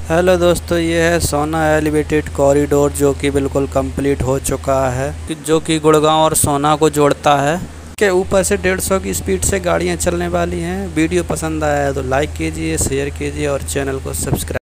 Hello दोस्तों, ये है सोना एलिवेटेड कॉरिडोर जो कि बिल्कुल कंप्लीट हो चुका है, जो कि गुड़गांव और सोना को जोड़ता है। के ऊपर से 150 की स्पीड से गाड़ियां चलने वाली हैं। वीडियो पसंद आया है तो लाइक कीजिए, शेयर कीजिए और चैनल को सब्सक्राइब